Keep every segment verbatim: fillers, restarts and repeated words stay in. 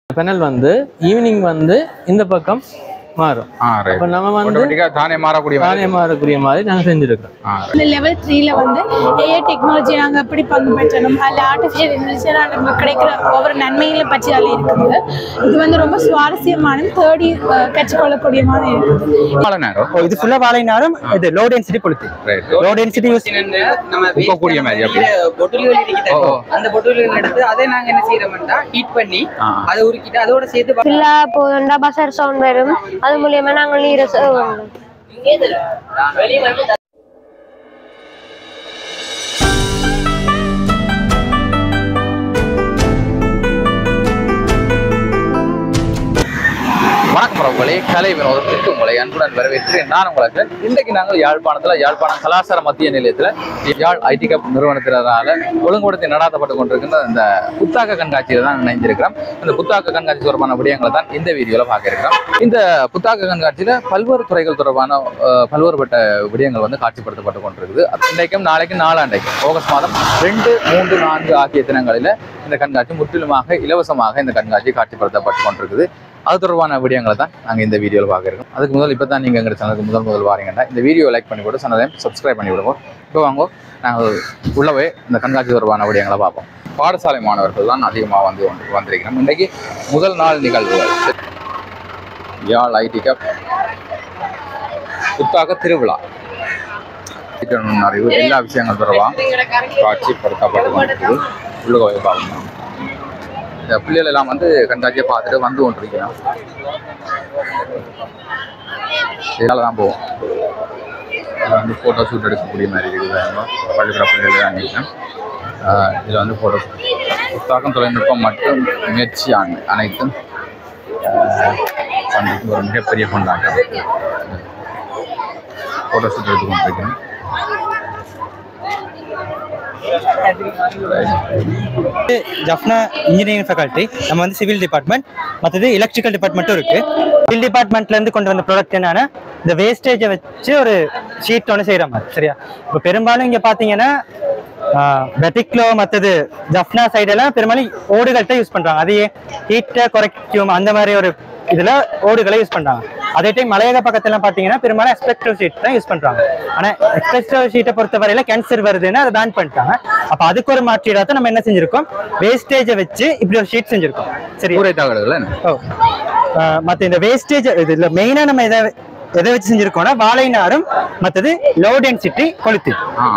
Penal வந்து evening வந்து இந்த பக்கம் மாறும். அப்ப நம்ம வந்து தானே மாறக்கூடிய தானே மாறக்கூடிய மாதிரி நாங்க செஞ்சிருக்கோம். இந்த லெவல் த்ரீல வந்து ஏஐ டெக்னாலஜி நாங்க எப்படி பங்கு பெற்றணும், அதில் ஆர்டிஃபிஷியல் இன்டெலிஜென்ஸ் நமக்கு கிடைக்கிற ஒவ்வொரு நன்மைகளை பற்றி அதில் இருக்குது. இது வந்து ரொம்ப சுவாரஸ்யமான தேடி கற்றுக்கொள்ளக்கூடிய மாதிரி இருக்குது. இது ஃபுல்லா வாழை நேரம். இது லோ டென்சிட்டி பொழுது லோ டென்சிட்டி யூஸ் நம்ம கூடிய மாதிரி பொட்டில்கள் இருக்குது. அந்த பொட்டில்கள் எடுத்து அதை நாங்க என்ன செய்யறோம்னா ஹீட் பண்ணி அதை உருக்கிட்டு அதோட சேர்த்து ஃபுல்லா போண்டா பசர் சவுண்ட் வரும். அது மூலமா நாங்கள் நீரை வணக்கம் உங்களே கலை வினோதத்திற்கு உங்களை அன்புடன் வரவேற்கிறேன். நான் உங்களுக்கு இன்றைக்கு நாங்கள் யாழ்ப்பாணத்தில் யாழ்ப்பாணம் கலாச்சார மத்திய நிலையத்தில் யாழ் ஐடி கப் நிறுவனத்தினரால் ஒழுங்குபடுத்தி நடாத்தப்பட்டு கொண்டிருக்கின்ற இந்த புத்தாக்க கண்காட்சியில் தான் இணைந்திருக்கிறோம். இந்த புத்தாக்க கண்காட்சி தொடர்பான விடயங்களை தான் இந்த வீடியோவில் பார்க்க இருக்கிறோம். இந்த புத்தாக்க கண்காட்சியில் பல்வேறு துறைகள் தொடர்பான பல்வேறுபட்ட விடயங்கள் வந்து காட்சிப்படுத்தப்பட்டு கொண்டிருக்குது. இன்றைக்கும் நாளைக்கும் நாளாண்டைக்கும் ஆகஸ்ட் மாதம் ரெண்டு மூன்று நான்கு ஆகிய தினங்களில் இந்த கண்காட்சி முற்றிலுமாக இலவசமாக இந்த கண்காட்சி காட்சிப்படுத்தப்பட்டு கொண்டிருக்குது. அது தொடர்பான விடயங்களை தான் நாங்கள் இந்த வீடியோவில் பார்க்குறோம். அதுக்கு முதல் இப்போ தான் நீங்கள் எங்கள் சேனலுக்கு முதல் முதல் வாரீங்கன்னா இந்த வீடியோ லைக் பண்ணி போட்டு சேனலையும் சப்ஸ்கிரைப் பண்ணி விடுவோம். இப்போ வாங்க நாங்கள் உள்ளவே இந்த கண்காட்சி தொடர்பான விடயங்களை பார்ப்போம். பாடசாலை மாணவர்கள் தான் அதிகமாக வந்து வந்திருக்கிறோம். இன்றைக்கு முதல் நாள் நிகழ்வுகள் யாழ் ஐடி கப் புத்தாக்க திருவிழா அறிவு எல்லா விஷயங்கள் தொடர்பாக காட்சிப்படுத்தப்பட்டு கொண்டிருக்குது. உள்ள போய் பார்க்கணும். இந்த பிள்ளைகள் எல்லாம் வந்து கண்காட்சியை பார்த்துட்டு வந்து கொண்டிருக்கிறோம். இதனால தான் போவோம். வந்து ஃபோட்டோ ஷூட் எடுக்கக்கூடிய மாதிரி இருக்குது. பள்ளிக்கூட பிள்ளைகள் தான் நினைக்கிறேன். இதில் வந்து ஃபோட்டோ புத்தாக்கம் தொழில்நுட்பம் மற்றும் முயற்சி அனைத்தும் ஒரு மிகப்பெரிய கொண்டாட்டம். ஃபோட்டோ ஷூட் எடுத்து கொண்டிருக்கிறேன். ஜஃப்னா இன்ஜினியரிங் ஃபேக்கல்ட்டி, நம்ம வந்து சிவில் டிபார்ட்மெண்ட், மற்றது எலக்ட்ரிக்கல் டிபார்ட்மெண்ட்டும் இருக்கு. சிவில் டிபார்ட்மெண்ட்ல இருந்து கொண்டு வந்த ப்ராடக்ட் என்னன்னா இந்த வேஸ்டேஜை வச்சு ஒரு ஷீட் ஒன்று செய்யற மாதிரி. சரியா? இப்போ பெரும்பாலும் இங்க பாத்தீங்கன்னா பெட்டிக்லோ மற்றது ஜஃப்னா சைடெல்லாம் பெரும்பாலும் ஓடுகள்கிட்ட யூஸ் பண்றாங்க. அதையே ஹீட்டை குறைக்கும் அந்த மாதிரி ஒரு இதுல ஓடுகளை யூஸ் பண்றாங்க. அதே டைம் மலையக பக்கத்துல பாத்தீங்கன்னா பெரும்பாலும் எக்ஸ்பெக்டிவ் ஷீட் தான் யூஸ் பண்றாங்க. ஆனா எக்ஸ்பெக்டிவ் ஷீட்டை பொறுத்த வரையில கேன்சர் வருதுன்னு அதை பேன் பண்ணிட்டாங்க. அப்ப அதுக்கு ஒரு மாற்றீடாக நம்ம என்ன செஞ்சிருக்கோம், வேஸ்டேஜை வச்சு இப்படி ஒரு ஷீட் செஞ்சிருக்கோம். சரி, மற்ற இந்த வேஸ்டேஜ் இதுல மெயினா நம்ம இதை எதை வச்சு செஞ்சிருக்கோம்னா வாழை நாரும் மற்றது லோ டென்சிட்டி கொளுத்து.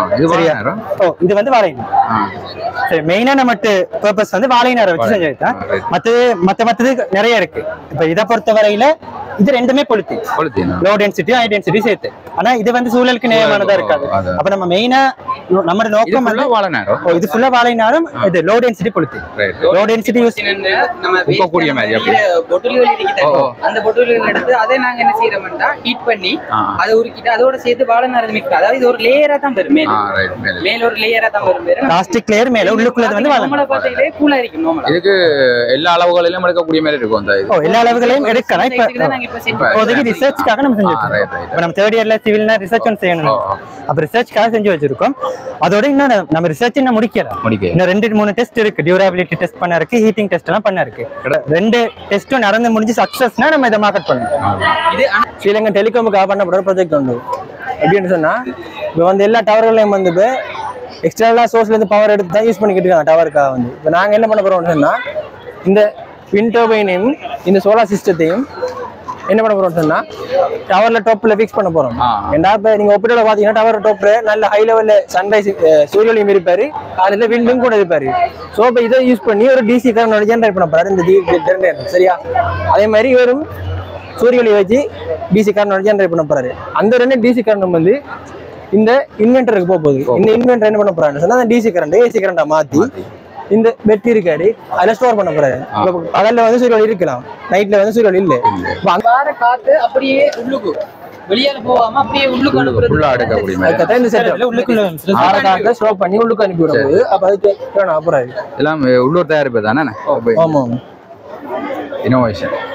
ஓ இது வந்து வாழை நார். சரி, மெயினா நம்ம பர்பஸ் வந்து வாழை நாரை வச்சு செஞ்சிருக்கேன். மற்றது மற்ற மற்றது நிறைய இருக்கு. இப்ப இதை பொறுத்த வரையில இது ரெண்டுமே கொளுத்தி லோ டென்சிட்டி ஹை டென்சிட்டி சேர்த்து. ஆனா இது வந்து சூழலுக்கு நேரமானதா இருக்காது. அப்ப நம்ம மெயினா நம்ம நோக்கம் வந்து வாழை நாரும். ஓ இது ஃபுல்லா வாழை நாரும். இது லோ டென்சிட்டி கொளுத்தி லோ டென்சிட்டி யூஸ் நம்ம கூடிய மாதிரி பொட்டில்கள் இருக்குது. அந்த பொட்டில்கள் எடுத்து அதை நாங்க என்ன செய்யறோம்னா ஹீட் பண்ணி அதை உருக்கிட்டு அதோட சேர்த்து வாழை நார் மிக்ஸ். அதாவது இது ஒரு லேயரா தான் வரும். மேல ஒரு லேயரா தான் வரும். பிளாஸ்டிக் லேயர் மேல உள்ளுக்குள்ளது வந்து வாழை நார் பார்த்தீங்களே கூலா இருக்கும். நார்மலா இதுக்கு எல்லா அளவுகளிலும் எடுக்கக்கூடிய மாதிரி இருக்கும். அந்த ஓ எல்லா அளவுகளையும் எடுக்கலாம். இப்ப இப்போதைக்கு ரிசர்ச்காக நம்ம செஞ்சுட்டு இருக்கோம். இப்ப நம்ம தேர்ட் இயர்ல சிவில்னா ரிசர்ச் ஒன்று செய்யணும். அப்ப ரிசர்ச்காக செஞ்சு வச்சிருக்கோம். அதோட இன்னும் நம்ம ரிசர்ச் இன்னும் முடிக்கல. இன்னும் ரெண்டு மூணு டெஸ்ட் இருக்கு. டியூரபிலிட்டி டெஸ்ட் பண்ண இருக்கு, ஹீட்டிங் டெஸ்ட் எல்லாம் பண்ண இருக்கு. ரெண்டு டெஸ்ட்டும் நடந்து முடிஞ்சு சக்சஸ்னா நம்ம இதை மார்க்கெட் பண்ணுவோம். இது ஸ்ரீலங்கா டெலிகாமுக்காக பண்ணப்படுற ப்ராஜெக்ட் உண்டு. எப்படின்னு சொன்னா இப்போ வந்து எல்லா டவர்களையும் வந்து இப்போ எக்ஸ்டர்னலா சோர்ஸ்ல இருந்து பவர் எடுத்து தான் யூஸ் பண்ணிக்கிட்டு இருக்காங்க டவருக்காக வந்து. இப்போ நாங்கள் என்ன பண்ண போறோம்னு சொன்னா இந்த விண்ட் டர்பைனையும் இந்த சோலார் சிஸ்டத்தையும் என்ன பண்ண போறோம்னு சொன்னா டவர்ல டாப்ல ஃபிக்ஸ் பண்ண போறோம். ஏன்னா இப்ப நீங்க ஒப்பிட்டோட பாத்தீங்கன்னா டவர் டாப்ல நல்ல ஹை லெவல்ல சன்ரைஸ் சூரியனையும் இருப்பாரு, அதுல விண்டும் கூட இருப்பாரு. ஸோ இப்போ இதை யூஸ் பண்ணி ஒரு டிசி கரண்ட் ஜென்ரேட் பண்ண போறாரு இந்த ஜென்ரேட்டர். சரியா? அதே மாதிரி இவரும் சூரியனை வச்சு டிசி கரண்ட் ஜென்ரேட் பண்ண போறாரு. அந்த ரெண்டு டிசி கரண்ட் வந்து இந்த இன்வெர்டருக்கு போக போகுது. இந்த இன்வெர்டர் என்ன பண்ண போறாருன்னு சொன்னா டிசி கரண்ட் ஏசி கரண்டா மாத்தி இந்த பெட் இருக்காரு அதில் ஸ்டோர் பண்ண போறாரு. பகல்ல வந்து சூரியன் இருக்கலாம், நைட்ல வந்து சூரியன் இல்லை. காத்து அப்படியே உள்ளுக்கு வெளியால போகாம அப்படியே உள்ளுக்கு அனுப்புறது அதுக்கு இந்த செட்டப்ல உள்ளுக்குள்ள காத்தை ஸ்டோர் பண்ணி உள்ளுக்கு அனுப்பி விடுறது. அப்ப அதுக்கு அப்புறம் எல்லாம் உள்ளூர் தயாரிப்பு தானே. ஆமா, இனோவேஷன்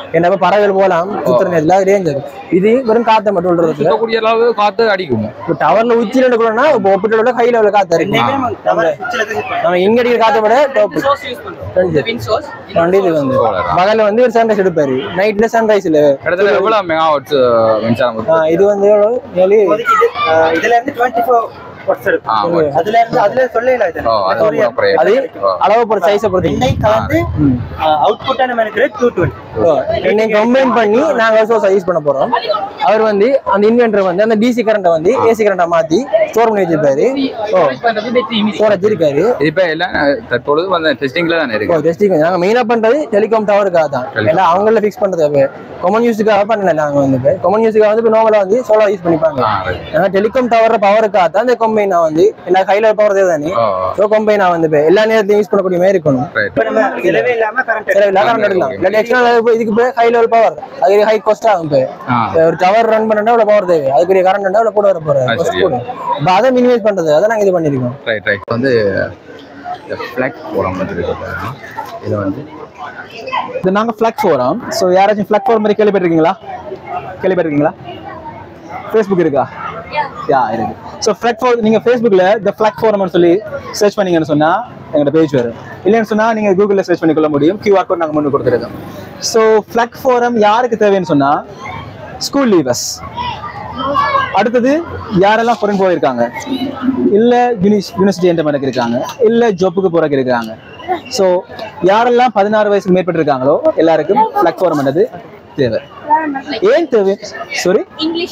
என்ன பறவைகள் போகலாம் சுத்துற நேரத்துல ரேஞ்ச் இது வெறும் காத்த மட்டும் விடுறது கூடிய அளவு காத்து அடிக்கும். இப்போ டவர்ல உச்சில எடுக்கணும்னா இப்போ ஒப்பிட்டோட ஹை லெவல் காத்து அடிக்கும். நம்ம இங்க அடிக்கிற காத்த விட டாப் இது வந்து பகல்ல வந்து ஒரு சன்ரைஸ் எடுப்பாரு, நைட்ல சன்ரைஸ்ல இடத்துல எவ்வளவு மெகாவாட்ஸ் மின்சாரம்? இது வந்து இதுல இருந்து இருபத்தி நான்கு அதுல இருந்து அதுல சொல்லல அது அளவு பொறுத்து சைஸை பொறுத்து இன்னைக்கு கலந்து அவுட்புட்டா நம்ம எனக்கு இருநூற்று இருபது இன்னைக்கு கம்பைன் பண்ணி நாங்க சோர்ஸ் யூஸ் பண்ண போறோம். அவர் வந்து அந்த இன்வெர்ட்டர் வந்து அந்த டிசி கரண்ட வந்து ஏசி கரண்டா மாத்தி ஸ்டோர் பண்ணி வச்சிருப்பாரு. ஸ்டோரேஜ் இருக்காரு. இப்ப எல்லாம் தற்பொழுது வந்து டெஸ்டிங்ல தான் இருக்கு. டெஸ்டிங் நாங்க மெயினா பண்றது டெலிகாம் டவருக்காக தான். எல்லாம் அவங்கள ஃபிக்ஸ் பண்றது காமன் யூஸ்க்காக பண்ணல. நாங்க வந்து காமன் யூஸ்க்காக வந்து நார்மலா வந்து சோலார் யூஸ் பண்ணிப்பாங்க. நாங்க டெலிகாம் டவர் பவருக்காக தான் இந்த கம்பைனா வந்து எல்லா கையில பவர் தானே. சோ கம்பைனா வந்து எல்லா நேரத்தையும் யூஸ் பண்ணக்கூடிய மாதிரி இருக்கணும். இப்ப நம்ம செலவே இல்லாம கரண்ட் செலவே இல்லாம கரண்ட் எடுக்கலாம். இல்ல எக்ஸ்ட்ரா இதுக்கு போய் ஹை லெவல் பவர் அது ஹை காஸ்ட் ஆகும். ஒரு டவர் ரன் பண்ணா அவ்வளவு பவர் தேவை, அதுக்கு கரண்ட் அவ்வளவு கூட வர போறாரு. அதை மினிமைஸ் பண்றது அதை நாங்க இது பண்ணிருக்கோம். ரைட் ரைட் வந்து ஃபிளாக் ஃபோரம் வந்துருக்கு. இது வந்து இது நாங்க ஃபிளாக் ஃபோரம். ஸோ யாராச்சும் ஃபிளாக் ஃபோரம் மாதிரி கேள்விப்பட்டிருக்கீங்களா? கேள்விப்பட்டிருக்கீங்களா? ஃபேஸ்புக் இருக்கா? யா இருக்கு. ஸோ ஃபிளாக் ஃபோர் நீங்கள் ஃபேஸ்புக்கில் த ஃபிளாக் ஃபோரம்னு சொல்லி சர்ச் பண்ணீங்கன்னு சொன்னால் எங்களோட பேஜ் வரும். இல்லைன்னு சொன்னால் நீங்கள் கூகுளில் சர்ச் பண்ணிக்கொள்ள முடியும். கியூஆர் கோட் நாங்கள் முன்னு கொடுத்துருக்கோம். ஸோ ஃபிளாக் ஃபோரம் யாருக்கு தேவைன்னு சொன்னால் ஸ்கூல் லீவர்ஸ், அடுத்தது யாரெல்லாம் ஃபாரின் போயிருக்காங்க, இல்லை யூனிஸ் யூனிவர்சிட்டி என்டர் பண்ண இருக்காங்க, இல்லை ஜாப்புக்கு போறதுக்கு இருக்காங்க. ஸோ யாரெல்லாம் பதினாறு வயசுக்கு மேற்பட்டு இருக்காங்களோ எல்லாருக்கும் ஃபிளாக் ஃபோரம் பண்ணது தேவை. ஏன் தேவை? Sorry English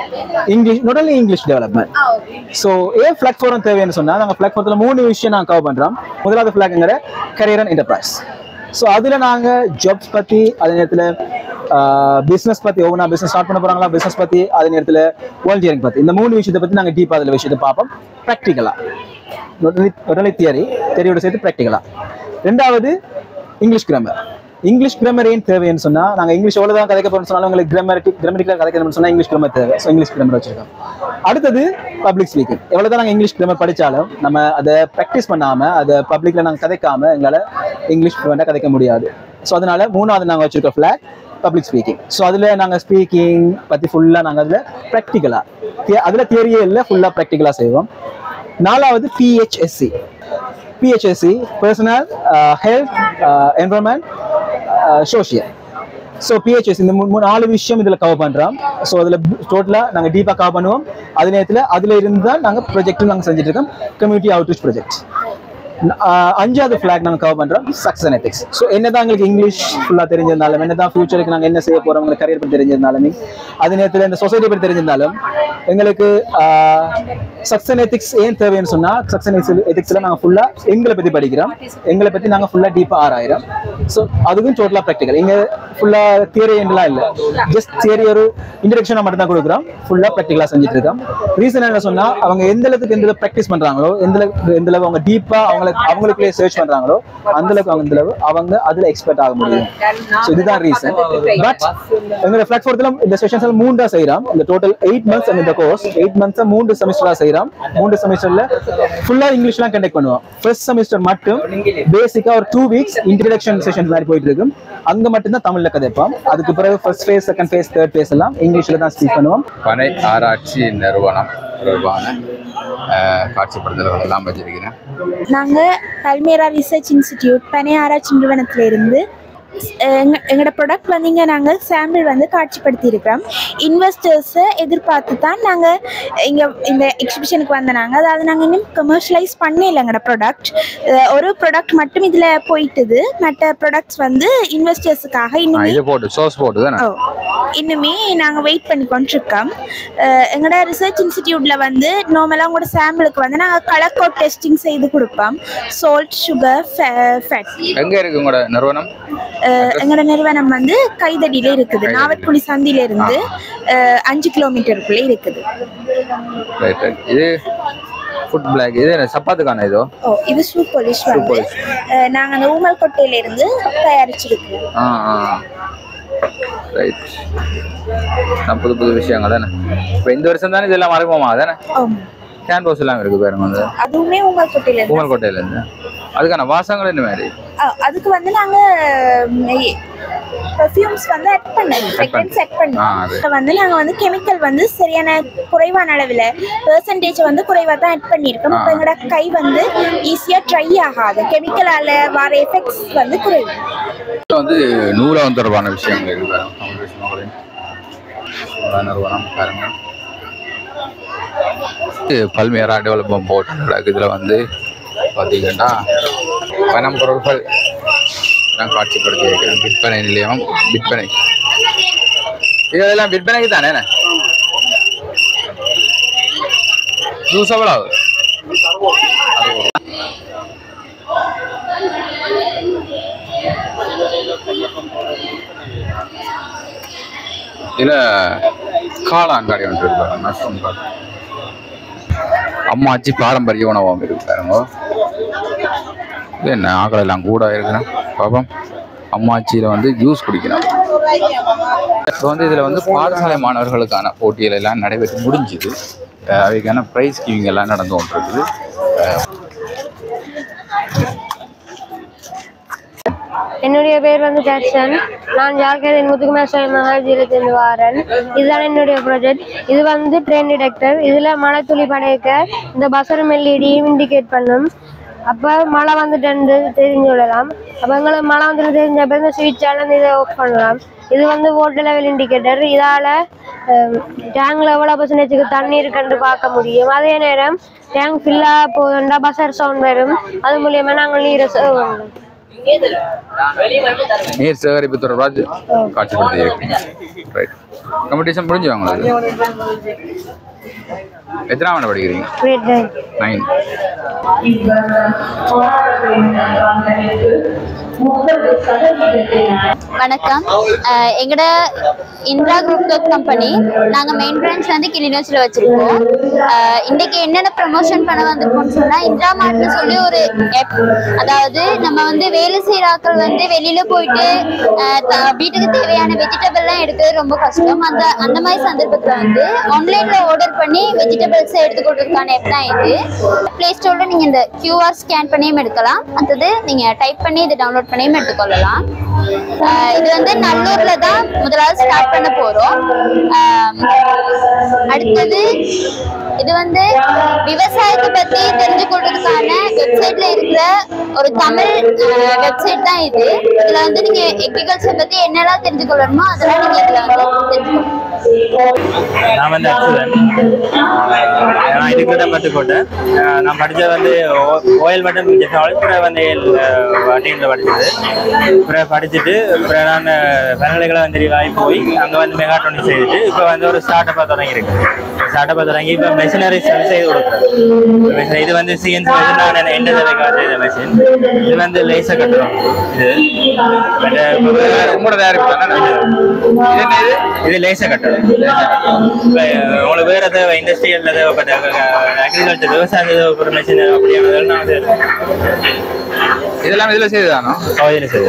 not only English development. So ஏன் ஃபிளாக் ஃபோரம் தேவைன்னு சொன்னால் நாங்கள் ஃபிளாக் ஃபோரத்தில் மூணு விஷயம் நாங்கள் கவர் பண்ணுறோம். முதலாவது ஃபிளாக்ங்கிற கரியர் அண்ட் என்டர்பிரைஸ். ஸோ அதில் நாங்கள் ஜாப்ஸ் பற்றி, அதே நேரத்தில் பிஸ்னஸ் பற்றி, ஒவ்வொன்றா பிஸ்னஸ் ஸ்டார்ட் பண்ண போகிறாங்களா பிஸ்னஸ் பற்றி, அதே நேரத்தில் வாலண்டியரிங் பற்றி, இந்த மூணு விஷயத்தை பற்றி நாங்கள் டீப்பாக அதில் விஷயத்தை பார்ப்போம். ப்ராக்டிக்கலாக ஒன்லி தியரி தியரியோட சேர்த்து ப்ராக்டிக்கலாக. ரெண்டாவது இங்கிலீஷ் கிராமர். இங்கிலீஷ் கிராமர் ஏன் தேவைன்னு சொன்னால் நாங்கள் இங்கிலீஷ் எவ்வளோ தான் கதைக்க போகிறோம்னு சொன்னாலும் உங்களுக்கு கிராமரிட்டிக் கிராமரிட்டிக்காக கதைக்கணும்னு சொன்னால் இங்கிலீஷ் கிராமர் தேவை. ஸோ இங்கிலீஷ் கிராமர் வச்சிருக்கோம். அடுத்தது பப்ளிக் ஸ்பீக்கிங். எவ்வளோ தான் நாங்கள் இங்கிலீஷ் கிராமர் படித்தாலும் நம்ம அதை ப்ராக்டிஸ் பண்ணாமல் அதை பப்ளிக்கில் நாங்கள் கதைக்காமல் எங்களால் இங்கிலீஷ் ஃப்ளூவெண்ட்டாக கதைக்க முடியாது. ஸோ அதனால மூணாவது நாங்கள் வச்சிருக்கோம் ஃபிளாக் பப்ளிக் ஸ்பீக்கிங். ஸோ அதில் நாங்கள் ஸ்பீக்கிங் பற்றி ஃபுல்லாக நாங்கள் அதில் ப்ராக்டிக்கலாக, அதில் தியரியே இல்லை, ஃபுல்லாக ப்ராக்டிக்கலாக செய்வோம். நாலாவது PHSC. PHSC personal health environment social. So PHS இந்த மூணு நாலு விஷயம் இதில் கவர் பண்ணுறோம். ஸோ அதில் டோட்டலாக நாங்கள் டீப்பாக கவர் பண்ணுவோம். அதே நேரத்தில் அதில் இருந்து தான் நாங்கள் ப்ரொஜெக்டும் நாங்கள் செஞ்சுட்டு இருக்கோம், கம்யூனிட்டி அவுட்ரீச் ப்ரொஜெக்ட். அஞ்சாவது ஃபிளாக் நாங்கள் கவர் பண்ணுறோம் சக்ஸஸ் அண்ட் எத்திக்ஸ். ஸோ என்ன தான் எங்களுக்கு இங்கிலீஷ் ஃபுல்லாக தெரிஞ்சிருந்தாலும், என்ன தான் ஃபியூச்சருக்கு நாங்கள் என்ன செய்ய போகிறோம், உங்களுக்கு கரியர் பற்றி தெரிஞ்சிருந்தாலுமே, அதே நேரத்தில் இந்த சொசைட்டி பற்றி தெரிஞ்சிருந்தாலும் எங்களுக்கு சக்ஸஸ் அண்ட் எத்திக்ஸ் ஏன் தேவைன்னு சொன்னால் சக்ஸஸ் அண்ட் எத்திக்ஸில் நாங்கள் ஃபுல்லாக எங்களை பற்றி படிக்கிறோம், எங்களை பற்றி நாங்கள் ஃபுல்லாக டீப்பாக ஆராயிரம். ஸோ அதுவும் டோட்டலாக ப்ராக்டிக்கல். இங்கே ஃபுல்லாக தியரி எல்லாம் இல்லை, ஜஸ்ட் தியரி ஒரு இன்ட்ரடக்ஷனாக மட்டும் தான் கொடுக்குறோம், ஃபுல்லாக ப்ராக்டிக்கலாக செஞ்சுட்டு இருக்கோம். ரீசன் என்ன சொன்னால் அவங்க எந்த அளவுக்கு எந்த ப்ராக்டிஸ் பண்ணுறாங்களோ, எந்த எந்த அளவு அவங்க டீப்பாக அவங்க அவங்களுக்குள்ளே சர்ச் பண்றாங்களோ அந்த அளவுக்கு அவங்க அளவு அவங்க அதுல எக்ஸ்பர்ட் ஆக முடியும். ஸோ இதுதான் ரீசன். பட் எங்களோட பிளாட்ஃபார்ம்ல இந்த செஷன்ஸ் மூன்றா செய்யறோம். இந்த டோட்டல் எயிட் மந்த்ஸ் இந்த கோர்ஸ் எயிட் மந்த்ஸ் மூன்று செமிஸ்டரா செய்யறோம். மூன்று செமிஸ்டர்ல ஃபுல்லா இங்கிலீஷ்லாம் கண்டக்ட் பண்ணுவோம். ஃபர்ஸ்ட் செமிஸ்டர் மட்டும் பேசிக்கா ஒரு டூ வீக்ஸ் இன்ட்ரடக்ஷன் செஷன் மாதிரி போயிட்டு இருக்கும். அங்க மட்டும் தான் தமிழ்ல கதைப்போம். அதுக்கு பிறகு first phase, second phase, third phase எல்லாம் இங்கிலீஷ்ல தான் ஸ்பீக் பண்ணுவோம். பனை ஆராய்ச்சி நிறுவனம் தொடர்பான காட்சிப்படுத்தல்கள் எல்லாம் வச்சிருக்கிறேன். நாங்கள் பல்மேரா ரிசர்ச் இன்ஸ்டிடியூட் பனை ஆராய்ச்சி நிறுவனத்திலிருந்து எங்க எங்களோட ப்ராடக்ட் வந்து இங்கே நாங்கள் சாம்பிள் வந்து காட்சிப்படுத்தி இருக்கிறோம். இன்வெஸ்டர்ஸை எதிர்பார்த்து தான் நாங்கள் இங்கே இந்த எக்ஸிபிஷனுக்கு வந்த நாங்கள் அதாவது நாங்கள் இன்னும் கமர்ஷியலைஸ் பண்ணல. எங்களோட ப்ராடக்ட் ஒரு ப்ராடக்ட் மட்டும் இதில் போயிட்டுது. மற்ற ப்ராடக்ட்ஸ் வந்து இன்வெஸ்டர்ஸுக்காக இன்னுமே இன்னுமே நாங்கள் வெயிட் பண்ணி கொண்டிருக்கோம். எங்களோட ரிசர்ச் இன்ஸ்டிடியூட்டில் வந்து நார்மலாக உங்களோட சாம்பிளுக்கு வந்து நாங்கள் கலர் கோட் டெஸ்டிங் செய்து கொடுப்போம். Salt, sugar, fat. எங்கே இருக்குது உங்களோட நிறுவனம்? எங்களோட நிறுவனம் வந்து கைதடியில இருக்குது. நாவற்குழி சந்தில இருந்து அஞ்சு கிலோமீட்டருக்குள்ளே இருக்குது. இது ஃபுட் பிளாக், இது சப்பாத்துக்கான இதோ? ஓ, இது ஷூ பாலிஷ் வந்து நாங்க அந்த ஊமல் கொட்டையில இருந்து தயாரிச்சிருக்கோம். ஆ ஆ ரைட். நான் புது புது விஷயங்கள் தானே. இப்போ இந்த வருஷம் தானே இதெல்லாம் மறைப்போமா தானே? ஆமா. கேன் ரோஸ் எல்லாம் இருக்கு பாருங்க. அதுவுமே ஊமல் கொட்டையில இருந்து. ஊமல் கொட்டையில இருந்து. அதுக்கான வாசங்கள் என்ன மாதிரி? அதுக்கு வந்து நாங்க பெர்ஃப்யூம்ஸ் வந்து ஆட் பண்ணோம், ஃப்ராக்ரன்ஸ் ஆட் பண்ணோம். வந்து நாங்க வந்து கெமிக்கல் வந்து சரியான குறைவான அளவில் பெர்சன்டேஜ் வந்து குறைவாக தான் ஆட் பண்ணியிருக்கோம். இப்போ எங்களோட கை வந்து ஈஸியாக ட்ரை ஆகாது, கெமிக்கலால் வர எஃபெக்ட்ஸ் வந்து குறைவு. வந்து நூலகம் தொடர்பான விஷயங்கள் இருக்கு நிறுவனம் பாருங்க. பல்வேறு டெவலப்மெண்ட் போர்ட் நடக்குது. இதில் வந்து பார்த்தீங்கன்னா பணம் பொருட்கள் நான் காட்சிப்படுத்தி இருக்கிறேன். விற்பனை நிலையம், விற்பனை இதெல்லாம் விற்பனைக்கு தானே ஜூஸ் எவ்வளோ இதில் காளான் கடை ஒன்று இருப்பாங்க, மஷ்ரூம் காடு. அம்மாச்சி பாரம்பரிய உணவாகவும் இருக்காருங்க. இது என்ன ஆக்கள் எல்லாம் கூட இருக்குன்னா பாப்போம். அம்மாச்சியில் வந்து ஜூஸ் குடிக்கணும். இப்போ வந்து இதில் வந்து பாடசாலை மாணவர்களுக்கான போட்டிகள் எல்லாம் நடைபெற்று முடிஞ்சுது. அவைக்கான ப்ரைஸ் கிவிங் எல்லாம் நடந்து கொண்டிருக்குது. என்னுடைய பேர் வந்து ஜாக்சன். நான் ஜாழ்கேதன் முத்துக்குமார் மகாஜிலிருந்து வாரன். இதுதான் என்னுடைய ப்ராஜெக்ட். இது வந்து ட்ரெயின் டிடெக்டர். இதில் மழை துளி படைக்க இந்த பசரும் எல்இடியும் இண்டிகேட் பண்ணும். அப்போ மழை வந்துட்டு தெரிஞ்சு விடலாம். அப்போ எங்களுக்கு மழை வந்துட்டு தெரிஞ்சப்போ இந்த ஸ்விட்சால் இதை ஆஃப் பண்ணலாம். இது வந்து வாட்டர் லெவல் இண்டிகேட்டர். இதால் டேங்கில் எவ்வளோ பர்சன்டேஜுக்கு தண்ணி இருக்குன்னு பார்க்க முடியும். அதே நேரம் டேங்க் ஃபில்லாக போதுண்டா பசர் சவுண்ட் வரும். அது மூலியமாக நாங்கள் நீரை சேவ் பண்ணலாம். நீர் சேகரிப்பு தொடர்பாக காட்சிப்படுத்தி இருக்கு. ரைட். காம்படிஷன் முடிஞ்சு வாங்க. எத்தனாம் ஆண்டு படிக்கிறீங்க? நைன். வணக்கம். எங்களோட இந்திரா குரூப் ஆஃப் கம்பெனி நாங்கள் மெயின் பிரான்ச் வந்து கிளிநொச்சியில் வச்சுருக்கோம். இன்றைக்கி என்னென்ன ப்ரமோஷன் பண்ண வந்திருக்கோம்னு சொன்னால், இந்திரா மார்ட்னு சொல்லி ஒரு ஆப். அதாவது நம்ம வந்து வேலை செய்கிற ஆட்கள் வந்து வெளியில் போயிட்டு வீட்டுக்கு தேவையான வெஜிடபிள்லாம் எடுக்கிறது ரொம்ப கஷ்டம். அந்த அந்த மாதிரி சந்தர்ப்பத்தில் வந்து ஆன்லைனில் ஆர்டர் பண்ணி வெஜிடபிள்ஸை எடுத்துக்கொள்றதுக்கான ஆப் தான் இது. ப்ளே ஸ்டோரில் நீங்கள் இந்த கியூஆர் ஸ்கேன் பண்ணியும் எடுக்கலாம். அடுத்தது நீங்கள் டைப் பண்ணி இதை டவுன்லோட் பண்ணியும் எடுத்துக்கொள்ளலாம். இது வந்து நல்லூர்ல தான் முதலாவது ஸ்டார்ட் பண்ண போறோம். அடுத்தது இது வந்து விவசாயத்தை பத்தி தெரிஞ்சு கொள்றதுக்கான வெப்சைட்ல இருக்கிற ஒரு தமிழ் வெப்சைட் தான் இது. இதுல வந்து நீங்க அக்ரிகல்ச்சர் பத்தி என்னெல்லாம் தெரிஞ்சு கொள்ளணுமோ அதெல்லாம் நீங்க இதுல வந்து தெரிஞ்சுக்கணும். நான் வந்து அச்சுதன். நான் இதுக்கு தான் கற்றுக்கொண்டேன். நான் படித்தது வந்து ஓயில் மட்டும் அப்புறம் வந்து வண்டியில் படித்தது. அப்புறம் படிச்சுட்டு அப்புறம் நான் பல்கலைக்கழகம் வந்து வாங்கி போய் அங்கே வந்து மெகாட்ரானிக்ஸ் செய்துட்டு இப்போ வந்து ஒரு ஸ்டார்ட் அப்பாக தொடங்கியிருக்கு. ஸ்டார்ட் அப்பாக தொடங்கி இப்போ மெஷினரிஸ் வந்து செய்து கொடுக்குறேன். இது வந்து சிஎன்சி வந்து நான் எந்த தடவைக்காக செய்த மெஷின். இது வந்து லேசர் கட்டுறோம். இது உங்களோட இது லேசர் கட்டுறோம். உங்களுக்கு வேற தேவை இண்டஸ்ட்ரியல் தேவைப்பட்ட அக்ரிகல்ச்சர் விவசாயம் தேவைப்பட்ட மெஷின் அப்படியானதால் நான் இதெல்லாம் இதில் செய்துதானோ? இதில் செய்து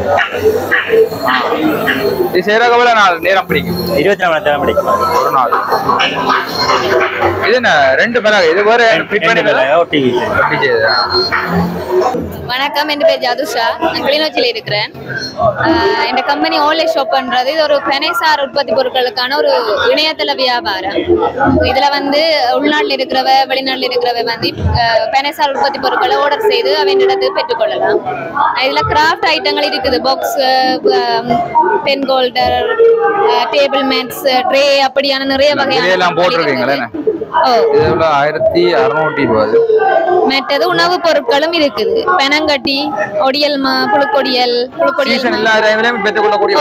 இது செய்யறதுக்கு எவ்வளோ நாள் நேரம் பிடிக்கும்? இருபத்தி நாலு மணி நேரம் பிடிக்கும் ஒரு நாள். இது என்ன ரெண்டு பேராக இது வேற ஒட்டி செய்யுதா? வணக்கம், என் பேர் ஜாதுஷா. நான் கிளிநொச்சியில் இருக்கிறேன். என் கம்பெனி ஆன்லைன் ஷாப் பண்ணுறது இது ஒரு பெனைசார் உற்பத்தி பொருட்களுக்கான ஒரு இணையதள வியாபாரம். இதில் வந்து உள்நாட்டில் இருக்கிறவ வெளிநாட்டில் இருக்கிறவ வந்து பெனைசார் உற்பத்தி பொருட்களை ஆர்டர் செய்து அவனிடத்து பெற்றுக்கொள்ளலாம். இதில் கிராஃப்ட் ஐட்டங்கள் இருக்குது. Box, pen holder, table mats, tray அப்படியான நிறைய வகையான போட்டிருக்கீங்களே. ஆயிரத்தி அறுநூற்றி இருபது. மற்றது உணவுப் பொருட்களும் இருக்குது. பெனங்கட்டி, ஒடியல், புழுக்கொடியல், புழுக்கொடியல் பெற்றுக்கொள்ளக்கூடிய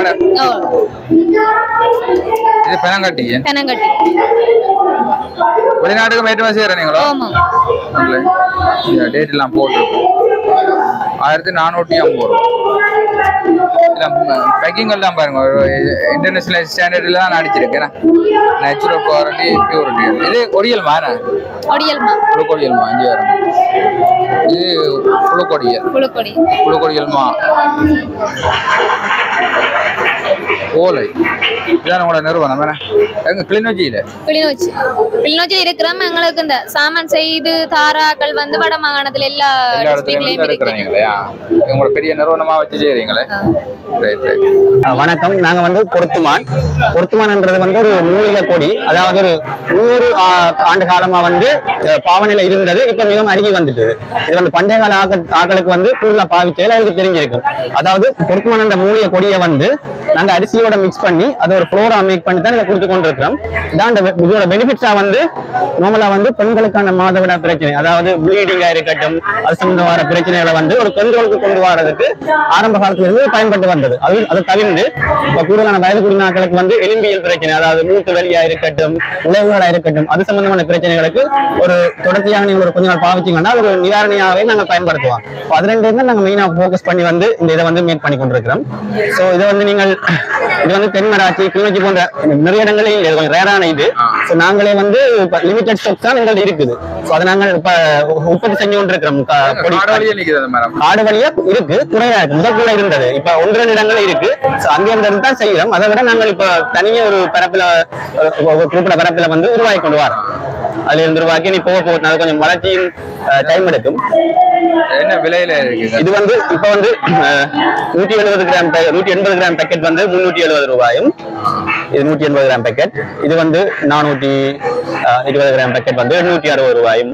பெனங்கட்டி பெனங்கட்டி வெளிநாட்டுக்கு ஏற்றுமதி செய்யறேன் நீங்களோ? டேட் எல்லாம் போட்டு ஆயிரத்தி நானூற்றி ஐம்பது ரூபா. பேக்கிங் எல்லாம் பாருங்க, இன்டர்நேஷனல் ஸ்டாண்டர்ட்ல தான் அடிச்சிருக்கேன். Natural quality, purity. இது ஒடியல் மாற ஒடியல் புழுக்கொடியல் மா அஞ்சு வரும். இது புழுக்கொடியல் புழுக்கொடி புழுக்கொடியல் மா ஓலை இதான் உங்களோட நிறுவனம் என்ன எங்க கிளிநொச்சியில கிளிநொச்சி கிளிநொச்சி இருக்கிறோம். எங்களுக்கு இந்த சாமான் செய்து தாராக்கள் வந்து வட மாகாணத்துல எல்லா டிஸ்ட்ரிக்ட்லயும் இருக்கிறீங்களா? உங்களோட பெரிய நிறுவனமா வச்சு செய்றீங்களே. வணக்கம். நாங்க வந்து பொருத்துமான் பொருத்துமான்ன்றது வந்து ஒரு மூலிகை கொடி. அதாவது ஒரு நூறு ஆண்டு காலமா வந்து பாவனையில இருந்தது. இப்ப மிகவும் அருகி வந்துட்டு இது வந்து பண்டைய கால ஆக்களுக்கு வந்து கூடுதலா பாவிச்சல எனக்கு தெரிஞ்சிருக்கும். அதாவது பொருத்துமான் என்ற மூலிகை கொடியை வந்து நாங்க அரிசியோட மிக்ஸ் பண்ணி அதை ஒரு ஃப்ளோரா மேக் பண்ணி தான் இதை கொடுத்து கொண்டு இருக்கிறோம். இதான் இதோட பெனிஃபிட்ஸா வந்து நார்மலா வந்து பெண்களுக்கான மாதவிடா பிரச்சனை, அதாவது ப்ளீடிங்கா இருக்கட்டும், அது சம்பந்தமான பிரச்சனைகளை வந்து ஒரு கண்ட்ரோலுக்கு கொண்டு வரதுக்கு ஆரம்ப காலத்துல இருந்து பயன்பட்டு வந்தது. அது அதை தவிர்த்து இப்ப கூடுதலான வயது குடிநாட்களுக்கு வந்து எலும்பியல் பிரச்சனை, அதாவது மூட்டு வலியா இருக்கட்டும், உழைவுகளா இருக்கட்டும், அது சம்பந்தமான பிரச்சனைகளுக்கு ஒரு தொடர்ச்சியாக நீங்க ஒரு கொஞ்ச நாள் பாவிச்சீங்கன்னா ஒரு நிவாரணியாவே நாங்க பயன்படுத்துவோம். அது ரெண்டு தான் நாங்க மெயினா போக்கஸ் பண்ணி வந்து இந்த இதை வந்து மேக் பண்ணி கொண்டிருக்கிறோம். ஸோ இதை வந்து நீங்கள் இது வந்து தென்மராட்சி கிளிநொச்சி போன்ற நிறைய இடங்களில் கொஞ்சம் ரேரான இது. ஸோ நாங்களே வந்து லிமிடெட் ஸ்டாக் தான் எங்கள்ட்ட இருக்குது. ஸோ அதை நாங்கள் இப்ப உற்பத்தி செஞ்சு கொண்டிருக்கிறோம். காடு வழியா இருக்கு, குறையா இருக்கு. முதல் கூட இருந்தது, இப்ப ஒன்று ரெண்டு இடங்கள் இருக்கு. ஸோ அங்கே தான் செய்யறோம். அதை விட நாங்கள் இப்ப தனியா ஒரு பரப்புல குறிப்பிட்ட பரப்புல வந்து உருவாக்கி கொண்டு வரோம். அதுல இருந்து உருவாக்கி நீ போக போட்டு அது கொஞ்சம் வளர்ச்சியும் டைம் எடுக்கும். என்ன விலையில இருக்கு இது வந்து இப்ப வந்து நூற்றி எழுபது கிராம் நூற்றி எண்பது கிராம் பேக்கெட் வந்து முன்னூற்றி எழுபது ரூபாயும், இது நூற்றி எண்பது கிராம் பேக்கெட். இது வந்து நானூற்றி இருபது கிராம் பேக்கெட் வந்து எண்ணூற்றி அறுபது ரூபாயும்.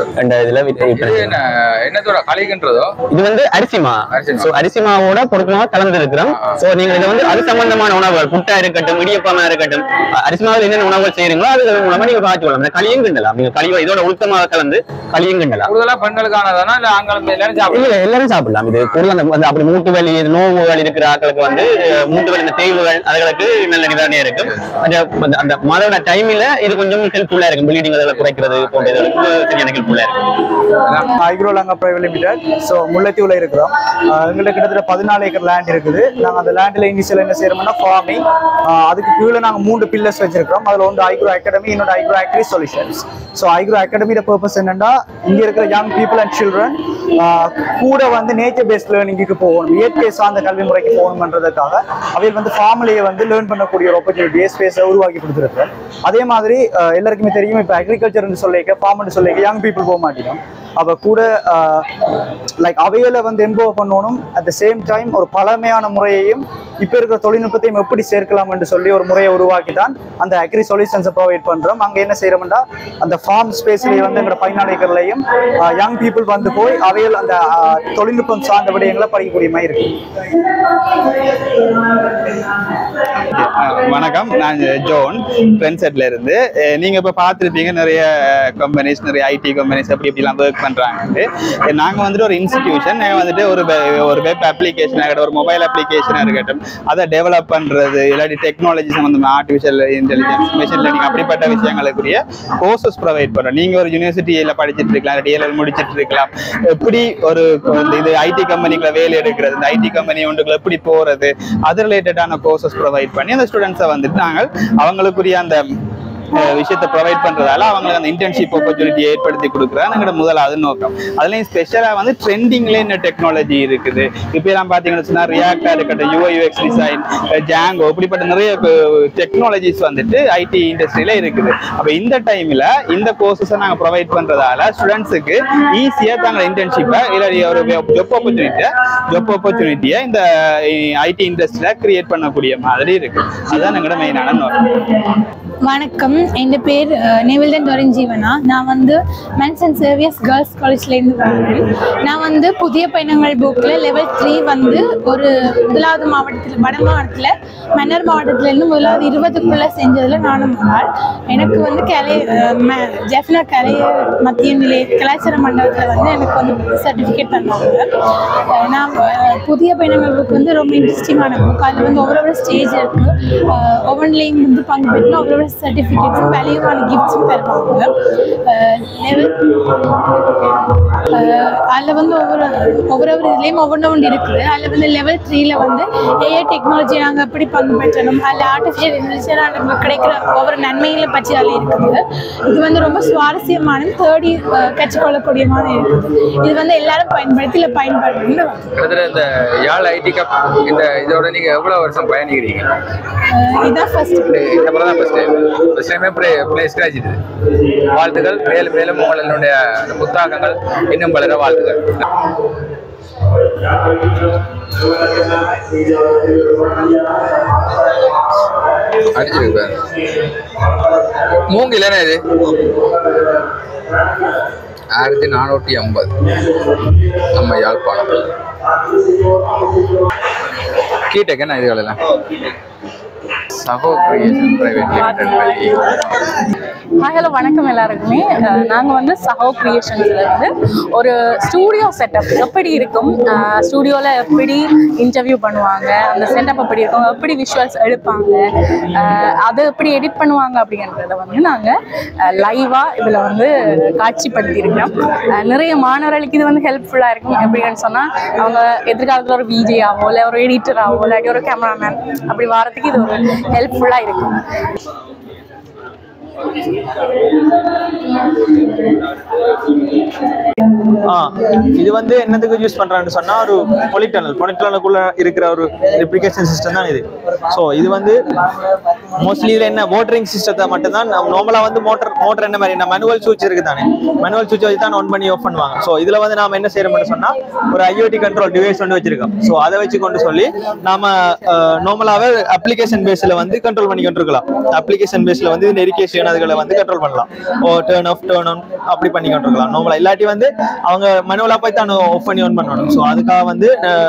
என்னத்தோட கலைகின்றதோ இது வந்து அரிசிமா. சோ அரிசிமாவோட பொருட்களாக கலந்து இருக்கிறோம். சோ நீங்க இது வந்து அது சம்பந்தமான உணவுகள், புட்டா இருக்கட்டும், இடியப்பமா இருக்கட்டும், அரிசிமாவில் என்னென்ன உணவுகள் செய்யறீங்களோ அது மூலமா நீங்க பாத்துக்கலாம். களியும் கிண்டலாம். நீங்க களி இதோட உளுத்தமாக கலந்து களியும் கிண்டலாம். கூடுதலா பெண்களுக்கானதானா இல்ல ஆண்களும் எல்லாரும் சாப்பிடலாம்? இல்ல எல்லாரும் சாப்பிடலாம். இது கூடுதல் அப்படி மூட்டு வலி நோவுகள் இருக்கிற ஆட்களுக்கு வந்து மூட்டு வலி தேய்வுகள் அதுகளுக்கு நல்ல நிவாரணியா இருக்கும். அந்த மழோட டைம்ல இது கொஞ்சம் ஹெல்ப்ஃபுல்லா இருக்கும். ப்ளீடிங் அதெல்லாம் குறைக்கிறது போன்ற இதற்கு சரியான ஹெல்ப்ஃபுல்லா இருக்கும். Aikro Lanka private limited. So முல்லைத்தீவுல இருக்கிறோம். எங்களுக்கு கிட்டத்தட்ட பதினாலு ஏக்கர் லேண்ட் இருக்குது. நாங்கள் அந்த லேண்ட்ல இனிஷியல் என்ன செய்யறோம்னா ஃபார்மிங். அதுக்கு கீழே நாங்கள் மூன்று பில்லர்ஸ் வச்சிருக்கிறோம். அதில் ஒன்று ஐக்ரோ அகாடமி, இன்னொரு Aikro agri solutions. So Aikro அகாடமியோட பர்பஸ் என்னன்னா இங்கே இருக்கிற யங் பீப்புள் அண்ட் சில்ட்ரன் கூட வந்து நேச்சர் பேஸ்ட் லேர்னிங்க்கு போகணும், இயற்கை சார்ந்த கல்வி முறைக்கு போகணுன்றதுக்காக அவையில் வந்து ஃபார்மிலேயே வந்து லேர்ன் பண்ணக்கூடிய ஒரு ஆப்பர்ச்சுனிட்டியை ஸ்பேஸை உருவாக்கி கொடுத்துருக்கேன். அதே மாதிரி எல்லாருக்குமே தெரியும், இப்போ அக்ரிகல்ச்சர்னு சொல்லிக்க ஃபார்ம்னு சொல்லிக்க யங் பீப்புள் போக மாட்டேங்கும். அவ கூட லைக் அவையில வந்து எம்போவ் பண்ணணும். அட் த சேம் டைம் ஒரு பழமையான முறையையும் இப்போ இருக்கிற தொழில்நுட்பத்தையும் எப்படி சேர்க்கலாம் என்று சொல்லி ஒரு முறையை உருவாக்கி தான் அந்த அக்ரி சொல்யூஷன்ஸை ப்ரொவைட் பண்றோம். அங்கே என்ன செய்யறோம்னா அந்த ஃபார்ம் ஸ்பேஸ்லேயே வந்து எங்களோட பதினாலு ஏக்கர்லையும் யங் பீப்புள் வந்து போய் அவையில் அந்த தொழில்நுட்பம் சார்ந்த விடயங்களை படிக்கக்கூடிய மாதிரி இருக்கு. வணக்கம், நான் ஜோன் ட்ரெண்ட்செட்ல இருந்து. நீங்க இப்ப பார்த்துருப்பீங்க நிறைய கம்பெனிஸ், நிறைய ஐடி கம்பெனிஸ் அப்படி இப்படிலாம் ஒர்க் பண்றாங்க. நாங்க வந்துட்டு ஒரு இன்ஸ்டிடியூஷன், நாங்க வந்துட்டு ஒரு ஒரு வெப் அப்ளிகேஷன் ஆகட்டும், ஒரு மொபைல் அப்ளிகேஷனாக இருக்கட்டும், அதை டெவலப் பண்றது, இல்லாட்டி டெக்னாலஜி சம்பந்தமாக ஆர்டிஃபிஷியல் இன்டெலிஜென்ஸ், மிஷின் லேர்னிங் அப்படிப்பட்ட விஷயங்களுக்குரிய கோர்சஸ் ப்ரொவைட் பண்றோம். நீங்க ஒரு யூனிவர்சிட்டியில படிச்சுட்டு இருக்கலாம், டிஎல்எல் முடிச்சுட்டு இருக்கலாம். எப்படி ஒரு இது ஐடி கம்பெனிக்குள்ள வேலை எடுக்கிறது, இந்த ஐடி கம்பெனி ஒன்றுக்குள்ள எப்படி போறது, அது ரிலேட்டடான கோர்சஸ் ப்ரொவைட் பண்ணி அந்த ஸ்டூடெண்ட்ஸை வந்துட்டு நாங்கள் அவங்களுக்குரிய அந்த விஷயத்தை ப்ரொவைட் பண்றதால அவங்களுக்கு அந்த இன்டர்ன்ஷிப் ஆப்பர்ச்சுனிட்டி ஏற்படுத்தி கொடுக்குறாங்க எங்களோட முதலாவது நோக்கம். அதுலேயும் ஸ்பெஷலாக வந்து ட்ரெண்டிங்ல என்ன டெக்னாலஜி இருக்குது. இப்போ எல்லாம் பார்த்தீங்கன்னு சொன்னா ரியாக்டா இருக்கட்டும், யூஐ யூஎக்ஸ் டிசைன், ஜாங்கோ, இப்படிப்பட்ட நிறைய டெக்னாலஜிஸ் வந்துட்டு ஐடி இண்டஸ்ட்ரியில இருக்குது. அப்போ இந்த டைம்ல இந்த கோர்சஸை நாங்கள் ப்ரொவைட் பண்றதால ஸ்டூடெண்ட்ஸுக்கு ஈஸியாக தாங்க இன்டர்ன்ஷிப்பை இல்லை ஒரு ஜாப் ஆப்பர்ச்சுனிட்டியை ஜாப் ஆப்பர்ச்சுனிட்டியை இந்த ஐடி இண்டஸ்ட்ரியில கிரியேட் பண்ணக்கூடிய மாதிரி இருக்கு. அதுதான் எங்களோட மெயினான நோக்கம். வணக்கம், என் பேர் நெவில்டன் டொரஞ்சீவனா. நான் வந்து மென்ஸ் அண்ட் சேவியர்ஸ் கேர்ள்ஸ் காலேஜ்லேருந்து வரேன். நான் வந்து புதிய பயணங்கள் புக்கில் லெவல் த்ரீ வந்து ஒரு முதலாவது மாவட்டத்தில் வட மாவட்டத்தில் மன்னர் மாவட்டத்திலேருந்து முதலாவது இருபதுக்குள்ளே செஞ்சதில் நானும் நாள். எனக்கு வந்து கலை ஜெஃப்னா கலை மத்திய நிலைய கலாச்சார மண்டபத்தில் வந்து எனக்கு வந்து சர்டிஃபிகேட் தந்தாங்க. நான் புதிய பயணங்கள் புக் வந்து ரொம்ப இன்ட்ரெஸ்டிங்கான புக். அதில் வந்து ஒவ்வொரு ஸ்டேஜ் இருக்குது, ஒவ்வொன்றிலையும் வந்து பங்கு பெற்றணும், ஒவ்வொரு சர்டிஃபிகேட்ஸும் வேல்யூவான கிஃப்ட்ஸும் தருவாங்க. லெவல் அதில் வந்து ஒவ்வொரு ஒவ்வொரு இதுலேயும் ஒவ்வொன்று ஒன்று இருக்குது. அதில் வந்து லெவல் த்ரீல வந்து ஏஐ டெக்னாலஜி நாங்கள் எப்படி பங்கு பெற்றணும், அதில் ஆர்டிஃபிஷியல் இன்டெலிஜென்ஸ் நமக்கு கிடைக்கிற ஒவ்வொரு நன்மைகளை பற்றி அதில் இருக்குது. இது வந்து ரொம்ப சுவாரஸ்யமான தேடி கற்றுக்கொள்ளக்கூடிய மாதிரி இருக்குது. இது வந்து எல்லாரும் பயன்படுத்தி இல்லை பயன்படுத்தணும். இந்த யாழ் ஐடி கப் இந்த இதோட நீங்க எவ்வளவு வருஷம் பயணிக்கிறீங்க? இதான் ஃபர்ஸ்ட் இந்த முறை தான் ஃபர்ஸ்ட் டைம் ஃபர்ஸ்ட் டைமே பிளேஸ் கிடைச்சிது. வாழ்த்துக்கள். மேலும் மேலும் உங்களுடைய புத்தாக்கங்கள் இன்னும் பலர வாழ்த்துக்கள். அடிச்சிருக்கு மூங்கில் என்ன இது? ஆயிரத்தி நானூற்றி ஐம்பது நம்ம யாழ்ப்பாணம் கீட்டக்கு என்ன இதுகளெல்லாம் சகோ creation private limited. Hi hello வணக்கம் எல்லாருக்குமே. நாங்கள் வந்து சஹோ கிரியேஷன்ஸ்லேருந்து ஒரு ஸ்டூடியோ செட்டப் எப்படி இருக்கும், ஸ்டூடியோவில் எப்படி இன்டர்வியூ பண்ணுவாங்க, அந்த செட்டப் எப்படி இருக்கும், எப்படி விஷுவல்ஸ் எடுப்பாங்க, அதை எப்படி எடிட் பண்ணுவாங்க அப்படின்றத வந்து நாங்கள் லைவாக இதில் வந்து காட்சிப்படுத்தியிருக்கிறோம். நிறைய மாணவர்களுக்கு இது வந்து ஹெல்ப்ஃபுல்லாக இருக்கும். எப்படின்னு சொன்னால் அவங்க எதிர்காலத்தில் ஒரு விஜேயாவோ இல்லை ஒரு எடிட்டராகவோ இல்லாட்டி ஒரு கேமராமேன் அப்படி வரதுக்கு இது ஒரு ஹெல்ப்ஃபுல்லாக இருக்கும். இது வந்து என்னதுக்கு யூஸ் பண்றான்னு சொன்னா ஒரு பொலிடனல் பொலிடனலுக்குள்ள இருக்கிற ஒரு ரெப்ளிகேஷன் சிஸ்டம் தான் இது. ஸோ இது வந்து மோஸ்ட்லி இதுல என்ன மோட்டரிங் சிஸ்டத்தை மட்டும் தான் நார்மலா வந்து மோட்டர் மோட்டர் என்ன மாதிரி மேனுவல் சுவிட்ச் இருக்கு தானே, மேனுவல் சுவிட்ச் வச்சு தான் ஆன் பண்ணி ஆஃப் பண்ணுவாங்க. ஸோ இதுல வந்து நாம என்ன செய்யறோம்னு சொன்னா ஒரு ஐஓடி கண்ட்ரோல் டிவைஸ் வந்து வச்சிருக்கோம். ஸோ அதை வச்சு கொண்டு சொல்லி நாம நார்மலாவே அப்ளிகேஷன் பேஸ்ல வந்து கண்ட்ரோல் பண்ணி கொண்டிருக்கலாம். அப்ளிகேஷன் பேஸ்ல வந்து நெரிகேஷன் அதுகளை வந்து கண்ட்ரோல் பண்ணலாம். Oh turn off turn on அப்படி பண்ணி கொண்டிருக்கலாம் நார்மலா. இல்லாட்டி வந்து அவங்க மேனுவலா போய் தான் ஆஃப் பண்ணி ஆன் பண்ணணும். ஸோ அதுக்காக வந்து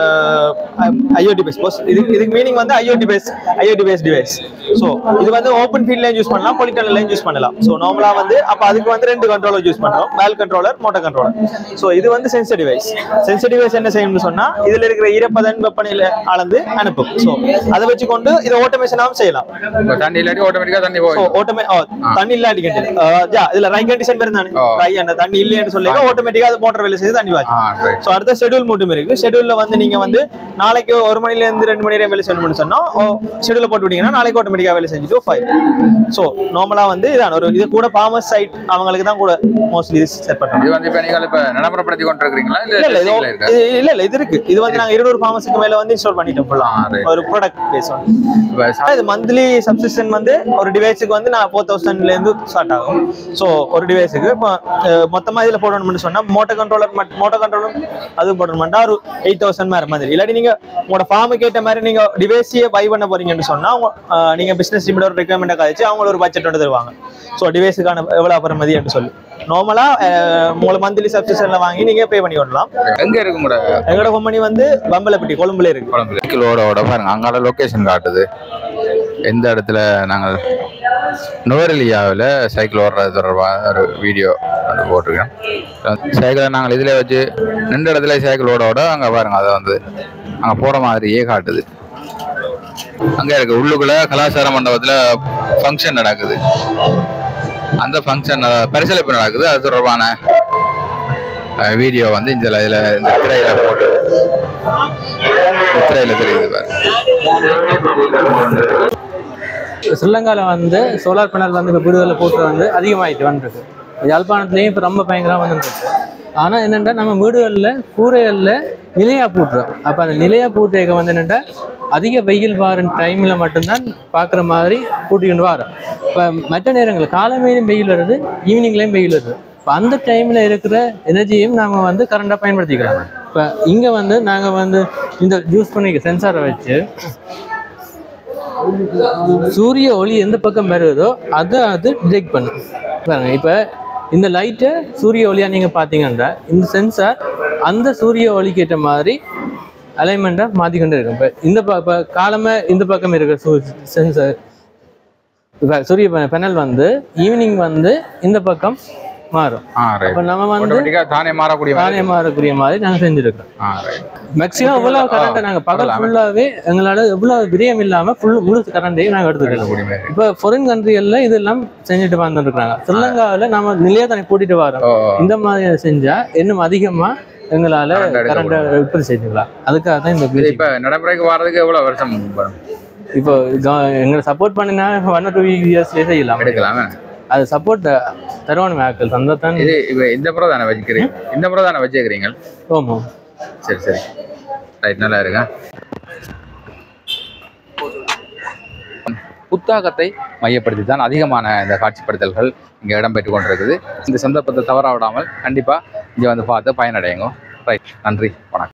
ஐஓடி பேஸ் இதுக்கு இதுக்கு மீனிங் வந்து IoT base IoT base device. So இது வந்து ஓப்பன் ஃபீல்ட்லயும் யூஸ் பண்ணலாம், பொலிடனல்லையும் யூஸ் பண்ணலாம். ஸோ நார்மலா வந்து அப்ப அதுக்கு வந்து ரெண்டு கண்ட்ரோலர் யூஸ் பண்றோம், valve controller, motor controller. So இது வந்து சென்சர் டிவைஸ். சென்சர் டிவைஸ் என்ன செய்யணும்னு சொன்னா இதுல இருக்கிற ஈரப்பதன் வெப்பநிலை அளந்து அனுப்பும். ஸோ அதை வச்சு கொண்டு இதை ஆட்டோமேஷனாவும் செய்யலாம். தண்ணி இல்லாட்டி ஆட்டோமேட்டிக்கா தண்ணி போகும். ஆட்டோமே தண்ணி இல்லாட்டி இதுல ரை கண்டிஷன் பேர் தானே, ரை அந்த தண்ணி இல்லைன்னு சொல்லி ஆட்டோமேட்டிக்கா அது மோட்டர் வேலை செய்து தண்ணி வாச்சு. ஸோ அடுத்த ஷெட்யூல் மட்டும் இருக்கு. ஷெட்யூல்ல வந்து நீங்க வந்து நாளைக்கு ஒரு மணில இருந்து ரெண்டு மணி வரை வேலை செய்யணும்னு சொன்னா ஷெட்யூல போட்டு விட்டீங்கன்னா நாளைக்கு ஆட்டோமேட்டிக்கா வேலை செஞ்சுட்டு ஃபைவ். ஸோ நார்மலா வந்து இதான் ஒரு இது கூட ஃபார்மர்ஸ் சைட் அவங்களுக்கு தான் கூட மோஸ்ட்லி இது செட் பண்றாங்க. இது வந்து இப்ப நீங்க இப்ப நடைமுறைப்படுத்தி கொண்டு இருக்கீங்களா? இல்ல இல்ல இல்ல இது இருக்கு. இது வந்து நாங்க இருநூறு ஃபார்மர்ஸ்க்கு மேல வந்து இன்ஸ்டால் பண்ணிட்டோம் ஃபுல்லா ஒரு ப்ராடக்ட் பேஸ் வந்து. இது மந்த்லி சப்ஸ்கிரிப்ஷன் வந்து ஒரு டிவைஸுக்கு வந்து நான் ஃபோர் தௌசண்ட்ல இருந்து ஸ்டார்ட் ஆகும். ஸோ ஒரு டிவைஸுக்கு இப்போ மொத்தமா இதுல போடணும்னு சொன்னா மோட்டர் கண்ட்ரோலர் மோட்டர் கண்ட்ரோலர் அதுவும் போடணும்னா ஒரு எயிட் தௌசண்ட் மாதிரி மாதிரி. இல்லாட்டி நீங்க உங்களோட ஃபார்முக்கு ஏற்ற மாதிரி நீங்க டிவைஸையே பை பண்ண போறீங்கன்னு சொன்னா நீங்க பிசினஸ் டீமோட ஒரு ரெக்யர்மெண்ட் கழிச்சு அவங்க ஒரு பட்ஜெட் வந்து தருவாங்க. ஸோ டிவைஸுக்கான எவ்வளவு பெறுமதி என்று சொல்லி நார்மலா உங்களை மந்த்லி சப்ஸ்கிரிப்ஷன்ல வாங்கி நீங்க பே பண்ணி விடலாம். எங்க இருக்கு கூட எங்களோட கம்பெனி வந்து பம்பலப்பட்டி கொழும்புல இருக்கு. கொழும்புல பாருங்க அங்கால லொகேஷன் காட்டுது. எந்த இடத்துல நாங்கள் நுவரெலியாவில் சைக்கிள் ஓடுறது தொடர்பாக ஒரு வீடியோ அது போட்டிருக்கேன். சைக்கிளை நாங்கள் இதில் வச்சு ரெண்டு இடத்துல சைக்கிள் ஓட ஓட அங்கே பாருங்க அதை வந்து அங்கே போகிற மாதிரியே காட்டுது. அங்கே இருக்கு உள்ளுக்குள்ள கலாச்சார மண்டபத்தில் ஃபங்க்ஷன் நடக்குது. அந்த ஃபங்க்ஷன் பரிசளிப்பு நடக்குது. அது தொடர்பான வீடியோ வந்து இந்த இதில் இந்த திரையில போட்டு திரையில தெரியுது பாரு. ஸ்ரீலங்காவில் வந்து சோலார் பேனல் வந்து இப்போ வீடுகளில் போட்டு வந்து அதிகமாகிட்டு வந்துருக்கு. யாழ்ப்பாணத்துலேயும் இப்போ ரொம்ப பயங்கரமாக வந்துருக்கு. ஆனால் என்னென்னா நம்ம வீடுகளில் கூரைகளில் நிலையாக போட்டுறோம். அப்போ அந்த நிலையாக போட்டுக்க வந்து என்னென்னா அதிக வெயில் வார டைமில் மட்டும்தான் பார்க்குற மாதிரி கூட்டிக்கிட்டு வரோம். இப்போ மற்ற நேரங்கள் காலமையிலும் வெயில் வருது, ஈவினிங்லேயும் வெயில் வருது. இப்போ அந்த டைமில் இருக்கிற எனர்ஜியும் நாங்கள் வந்து கரண்டாக பயன்படுத்திக்கலாம். இப்போ இங்கே வந்து நாங்கள் வந்து இந்த யூஸ் பண்ணிக்க சென்சாரை வச்சு சூரிய ஒளி எந்த பக்கம் வருதோ அதை அது டிடெக்ட் பண்ணும். பாருங்க இப்போ இந்த லைட்டை சூரிய ஒளியாக நீங்கள் பார்த்தீங்கன்னா இந்த சென்சார் அந்த சூரிய ஒளிக்கு ஏற்ற மாதிரி அலைன்மெண்ட்டாக மாற்றிக்கொண்டே இருக்கும். இப்போ இந்த ப இப்போ காலமாக இந்த பக்கம் இருக்கிற சூ சென்சார் இப்போ சூரிய பேனல் வந்து ஈவினிங் வந்து இந்த பக்கம் மாறும். Ah right. அப்ப நம்ம வந்து ஆட்டோமேட்டிக்கா தானே மாறக்கூடிய தானே மாறக்கூடிய மாதிரி நாங்க செஞ்சிருக்கோம். Ah right. மேக்ஸிமம் எவ்வளவு கரண்ட் நாங்க பகல் ஃபுல்லாவே எங்களால எவ்வளவு விரயம் இல்லாம ஃபுல் முழு கரண்டையும் நாங்க எடுத்துக்கலாம். இப்ப ஃபாரின் கண்ட்ரிகள்ல இதெல்லாம் செஞ்சுட்டு வந்துருக்காங்க. ஸ்ரீலங்காவில நம்ம நிலையத்தனை கூட்டிட்டு வரோம். இந்த மாதிரி செஞ்சா இன்னும் அதிகமா எங்களால கரண்ட் உற்பத்தி செஞ்சுக்கலாம். அதுக்காக தான் இந்த இப்ப நடைமுறைக்கு வர்றதுக்கு எவ்வளவு வருஷம் வரும்? இப்போ எங்களை சப்போர்ட் பண்ணினா ஒன் ஆர் டூ இயர்ஸ்லேயே செய்யலாம், எடுக்கலாம். அது சப்போர்ட் தருவான மேக்கள் அந்த தான். இது இப்போ இந்த முறை தானே வச்சுக்கிறீங்க? இந்த முறை தானே வச்சுக்கிறீங்க? ஆமாம். சரி சரி ரைட், நல்லா இருக்கா. புத்தாக்கத்தை மையப்படுத்தி தான் அதிகமான இந்த காட்சிப்படுத்தல்கள் இங்கே இடம்பெற்று கொண்டிருக்குது. இந்த சந்தர்ப்பத்தை தவற விடாமல் கண்டிப்பாக இங்கே வந்து பார்த்து பயனடையுங்க. ரைட், நன்றி, வணக்கம்.